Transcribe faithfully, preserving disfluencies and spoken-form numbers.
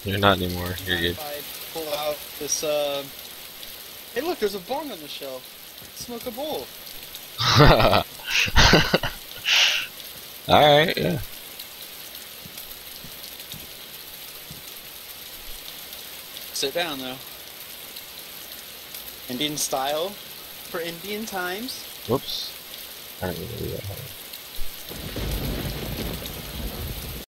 You're not anymore. You're good. If I pull out this, uh... Hey look, there's a bong on the shelf. Smoke a bowl. Alright, yeah. Sit down, though. Indian style for Indian times. Whoops. I didn't mean to do that.